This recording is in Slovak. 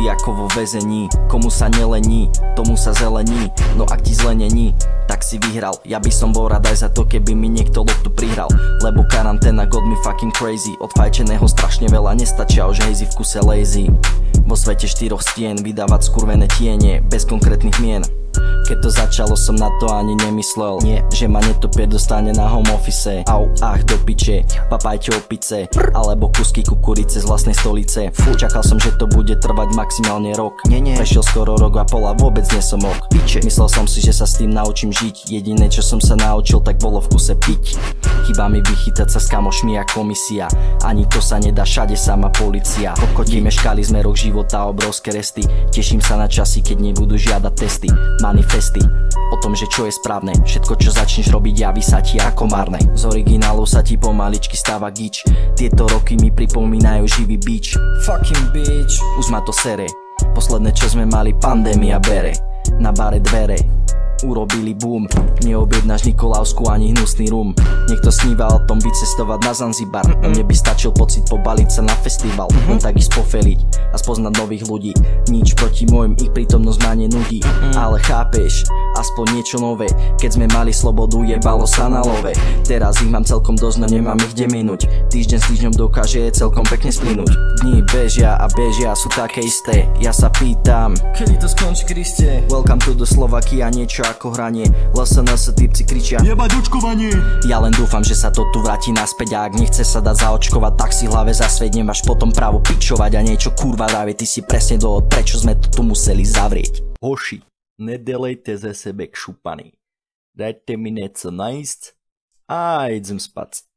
si ako vo väzení. Komu sa nelení, tomu sa zelení. No ak ti zle není, tak si vyhral. Ja by som bol rád aj za to, keby mi niekto loptu prihral. Lebo karanténa got me fucking crazy. Od fajčeného strašne veľa nestačia už hazy v kuse lazy. Vo svete 4 stien vydávať skurvené tiene bez konkrétnych mien. Keď to začalo, som na to ani nemyslel. Nie, že ma netopie dostane na home office. Au, ach, do piče, papajte opice. Alebo kusky kukurice z vlastnej stolice. Čakal som, že to bude trvať maximálne rok. Prešiel skoro rok a pol a vôbec nie som ok. Piče, myslel som si, že sa s tým naučím žiť. Jediné, čo som sa naučil, tak bolo v kuse piť. Chýba mi vychytať sa s kamošmi a komisia. Ani to sa nedá, všade sama policia. Kokoti meškali sme rok života, obrovské resty. Teším sa na časy, keď nebudú žiadať testy. Manifesty o tom, že čo je správne. Všetko, čo začneš robiť, javí sa ti ako marné. Z originálu sa ti pomaličky stáva gič. Tieto roky mi pripomínajú živý bič. Fucking bitch. Už ma to sere. Posledné, čo sme mali, pandémia bere. Na bare dvere urobili boom. Neobjednáš Nikolavsku ani hnusný rum. Niekto sníva o tom vycestovať na Zanzibar. Mne by stačil pocit pobaliť sa na festival. Len tak ísť pofeliť a spoznať nových ľudí. Nič proti môjim, ich prítomnosť ma nenudí. Ale chápeš, aspoň niečo nové. Keď sme mali slobodu, jebalo sa na love. Teraz ich mám celkom dosť, no nemám ich kde minúť. Týždeň s týždňom dokáže celkom pekne splynúť. Dni bežia a bežia, sú také isté. Ja sa pýtam, kedy to skončí, Kriste? Welcome to the Slovakia, niečo ako hranie. LSNS typci kričia jebať očkovanie. Ja len dúfam, že sa to tu vráti naspäť. A ak nechce sa dať zaočkovať, tak si hlave zasvieť. Nemáš potom právo pičovať a niečo kurva rávie. Ty si presne dôvod, prečo sme to tu museli zavrieť. Hoši, nedelejte ze sebe kšupany. Dajte mi něco najíst a idem spať.